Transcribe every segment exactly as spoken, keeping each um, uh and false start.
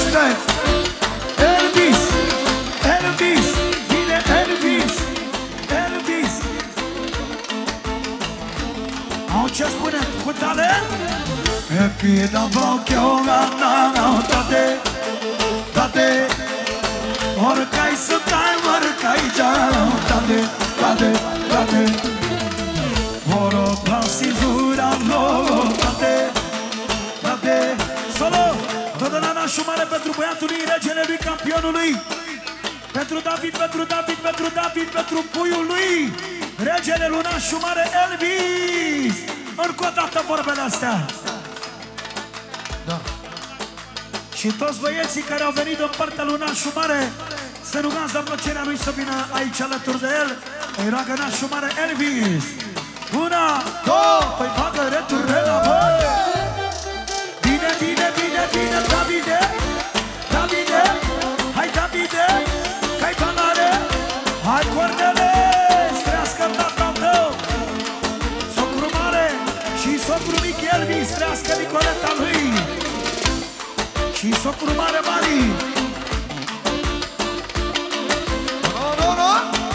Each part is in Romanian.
respect. Elvis, Elvis, vine Elvis, Elvis. Au ce spune cu talent? E più da poco la tate, tate. Oricai să tai, oricai già, tate, tate, tate. Oro plasi zura lo, tate, tate. Solo, toată la nașul mare pentru băiatul lui, regele lui, campionul lui. Pentru David, pentru David, pentru David, pentru puiul lui. Regele lui nașul mare, Elvis. Încă o dată vorbele astea. Da. Și toți băieții care au venit în partea lui nașul mare, să rugați la plăcerea lui să vină aici alături de el. Îi roagă nașul mare Elvis. Una, două, păi facă returne la voi. Bine, bine, bine, bine, Davide, Davide, hai Davide, că-i panare, hai Cornele, strească tatăl tău, socru mare și socru mic Elvis, strească Nicoleta lui și socru mare Mari. No, no, no.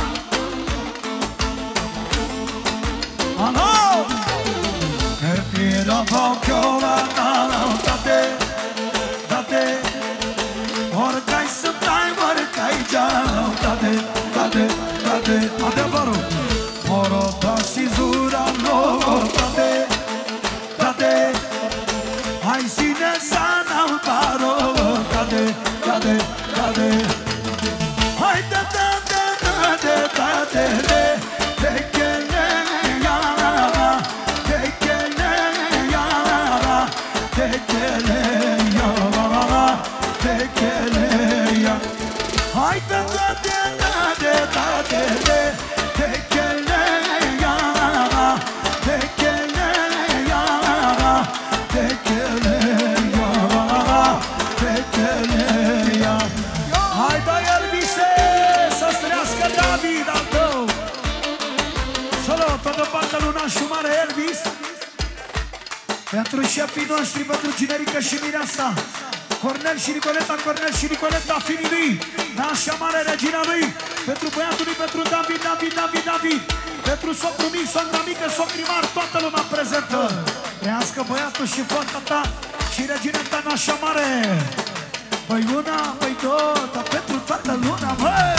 Alo! E pieno poco la tate, tate. Oricai să tai, oricai già, tate, tate, tate. Adevărul. Oro plasi zura lo, tate, tate. Hai zine sana paro, tate, tate, tate. Hai da da da da da da da da. Tekele ya, tekele ya, tekele ya, tekele ya. Hai da da da da da da da. Tekele ya, tekele ya, tekele ya, tekele ya. Hai da Elvise, să-ți trăiască David al tău. Solo, toată partea lui nașul mare Elvis. Pentru șefii noștri, pentru Ginerică și Mireasa, Cornel și Nicoleta, Cornel și Nicoleta, finii lui, nașa mare, regina lui. Pentru băiatul lui, pentru David, David, David, David. Pentru socru mic, soacra mică, socrimar, toată lumea prezentă. Trăiască băiatul și fata ta și regina ta, nașa mare. Păi una, păi două, dar pentru toată luna, băi!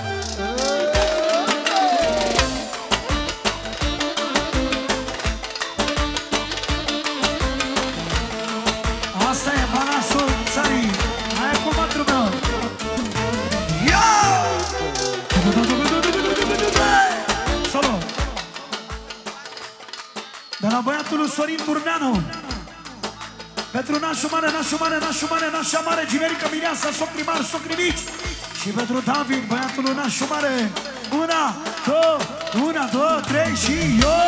Asta e balasul țării. Hai cu mătru meu. Ia! Solo. De la băiatul lui Sorin Turneanu. Pentru nașul mare, nașul mare, nașul mare, nașa mare, Ginerică, Mireasa, socri mari, socri mici. Și pentru David, băiatul lui nașul mare. Una, două, una, două, trei și eu!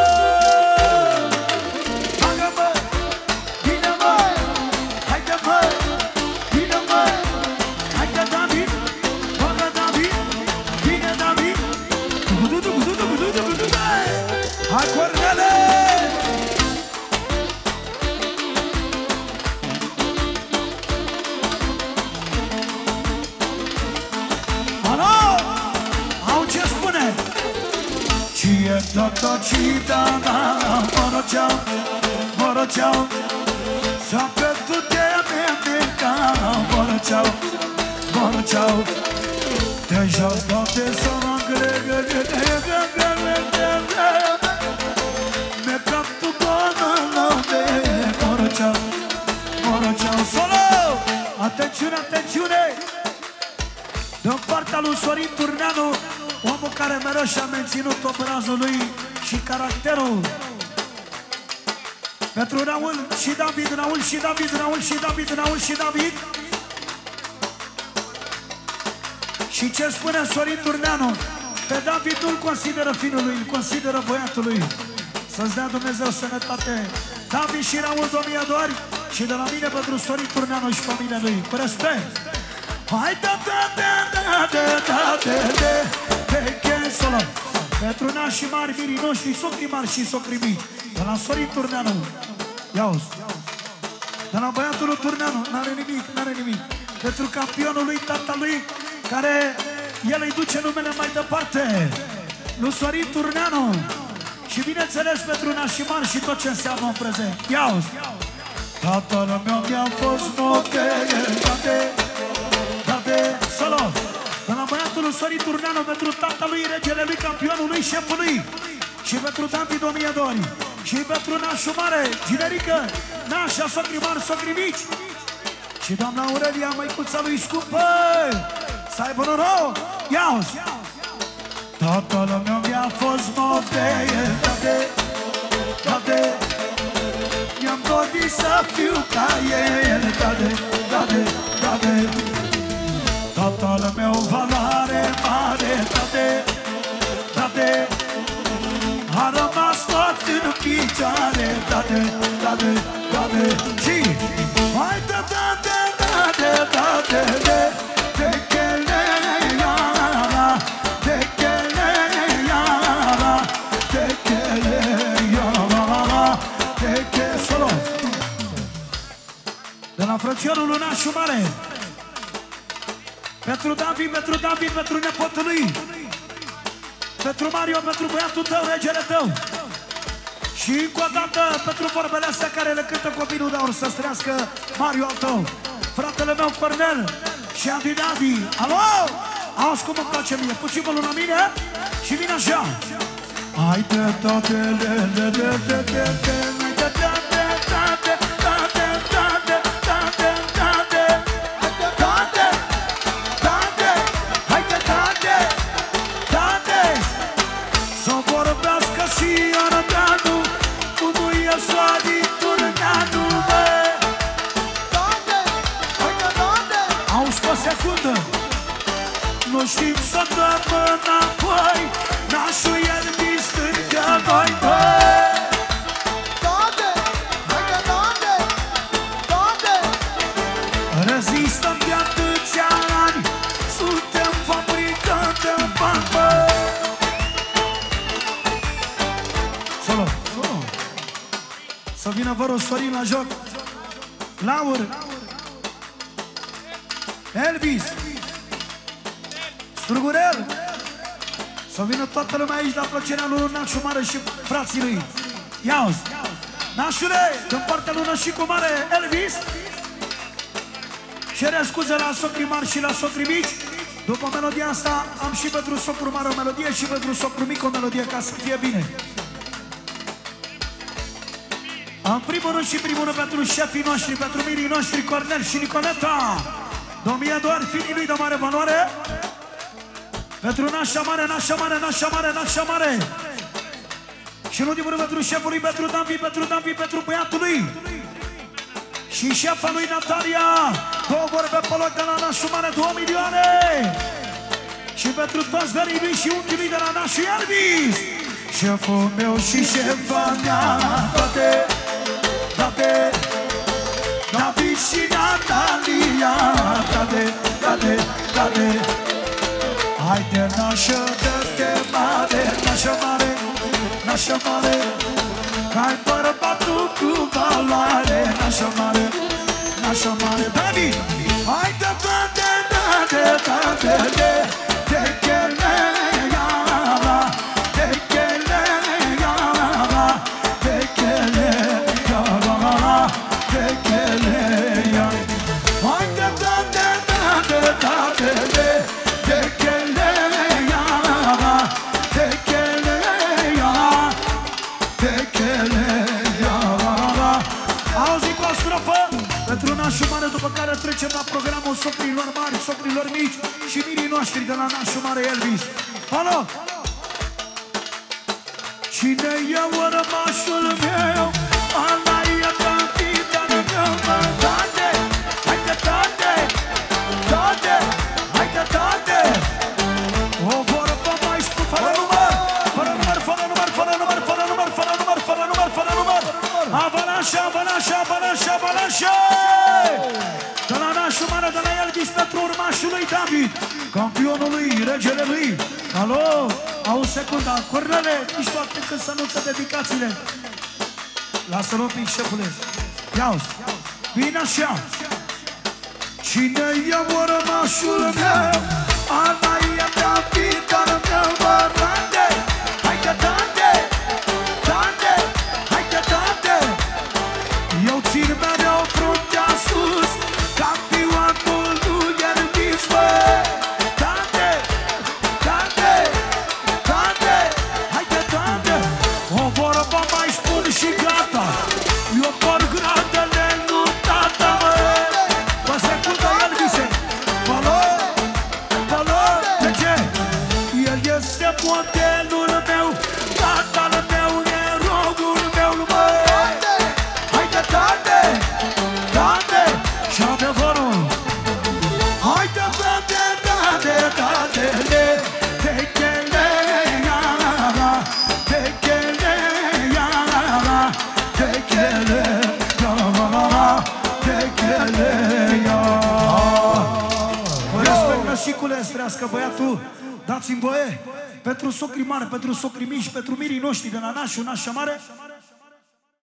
Bagă-mă! Bine-mă! Haide-mă! Bine-mă! Haide, David! Bagă, David! Bine, David! Hai, Cornele! Toto cita da moro ciao moro ciao sapete tutte me me moro ciao moro ciao te jos notte sono grega me capto con notte moro ciao moro ciao solo attenzione attenzione din partea lui Sorin Turneanu, omul care mereu și-a menținut obrazul lui și caracterul. Pentru Raul și David, Raul și David, Raul și David, Raul și David. Și ce spune Sorin Turneanu? Pe David nu-l consideră finul lui, îl consideră băiatul lui. Să-ți dea Dumnezeu sănătate. David și Raul două mii de ori și de la mine pentru Sorin Turneanu și familia lui. Cu respect! Hai da da da da da da da da da da solo. Pentru nașii mari, mirii noștri, socri mari și socri mici. De la Sorin Turneanu. Ia-uzi. De la băiatul lui Turneanu, n-are nimic, n-are nimic. Pentru campionul lui, tatălui, care el îi duce numele mai departe, lui Sorin Turneanu. Și bineînțeles pentru Nașimar și tot ce înseamnă în prezent. Ia-uzi! Tatăl meu mi-a fost note, tate, tate, solo! De la băiatul lui Sorin Turneanu, pentru tatălui, regele lui, campionului, șefului. Și pentru tanti domnie dori. Și pentru nașul mare, generică, nașa, socri mari, socri mici. Și doamna Aurelia, măicuța lui scumpă, să aibă noroc. Ia-uzi! Tatăl meu mi-a fost note, tate, tate, mi-am dorit să fiu ca el, tate, tate, tate. Tatăl meu valoare mare, tate, tate, a rămas tot în picioare, tate, tate, tate. Și hai de tate, tate, tate, de, de chele iara, de chele iara, de chele iara, de chele solo. De la frățiorul lui Nașu Mare, pentru David, pentru David, pentru nepotul lui, pentru Mario, pentru băiatul tău, regele tău. Și încă o dată pentru vorbele astea care le cântă copilul de aur, să-ți trăiască Mario al tău, fratele meu Cornel și Adi Dadi. Alo? Auzi cum îmi place mie, puțin mă la mine și vine așa. Hai de toate, de, de, de, de, de, de, hai de toate, toate, toate, toate, toate, toate, toate, toate, hai de toate, toate, să vorbească și arătanu, cum e Sorin Turneanu, bă. Toate, hai de toate. Auzi pe secundă. Nu știm să dăm înapoi, nașul el mi stâncă noi, băi. Toate, hai de toate, toate. Rezistăm de atâția ani, suntem fabricanți de bani, băi. Solo, solo. Să vină vărul Sorin la joc. Laur Elvis Strugurel. Să vină toată lumea aici la plăcerea lui Nașu Mare și frații lui. Ia-uzi! Nașule, din partea lui Nășicu Mare, Elvis, cere scuze la socrii mari și la socrii mici. După melodia asta am și pentru socru mare o melodie și pentru socru mic o melodie, ca să fie bine. În primul rând și primul rând pentru șefii noștri, pentru mirii noștri, Cornel și Nicoleta. Domnia doar fiii lui de mare valoare. Pentru nașa mare, nașa mare, nașa mare, nașa mare. Și în ultimul rând pentru șeful lui, pentru David, pentru David, pentru băiatul lui. Și șefa lui Natalia, două vorbe pe loc de la nașul mare, două milioane. Și pentru toți verii lui și unchiul lui de la nașul Elvis. Șeful meu și șefa mea, toate, toate, David și Natalia, toate, toate, toate. Haide nașă, dă-te mare, nașă mare, nașă mare, că-ai bărbatul cu valoare, nașă mare, nașă mare. David, haide toate, toate, toate, de, de chele iara, de chele iara, de chele iara, de chele iara. Haide toate, toate, toate, de, de chele iara, de chele iara, de chele iara. Auzi cu o strofă pentru Nașul Mare, după care trecem la programul socrilor mari, socrilor mici și mirii noștri de la Nașul Mare Elvis. Alo! Cine e urmașul meu? Ala e capitanul meu, mă, toate, haide toate, toate, haide toate. O vorbă mai spun, fără număr, fără număr, fără număr, fără număr, fără număr, fără număr, fără număr, fără număr. Avalanșa, avalanșa, avalanșa, avalanșa! De la Nașul Mare, de la Elvis, pentru urmașul lui David, campionul lui, regele lui. Alo, auzi secunda, Cornele, ești toate când să nu-ți dedicațiile. Lasă-l un pic, șefule. Ia-uzi. Bine așa. Cine e urmașul meu? Ana e Davidul meu, mă rande. Haide, tande, tande, haide, tande. Eu țin mereu fruntea sus, campionul nu ierbiți, bă. Tande, tande, tande, haide, tande. O vorbă mai spun și gata. Eu por gradele nu tata, mă. Vă secundă Elvise. Valor, valor, de ce? El este modelul meu, tatăl meu, erogul meu, mă. Haide, tande, tande, și adevărul. Haide, tande, tande, tande, techele, iara, techele, iara, techele, iara, techele, iara. Respect, mășicule, strească băiatul. Dați-mi voie pentru socrii mari, pentru socrii mici, pentru mirii noștri de la nașul, nașa mare.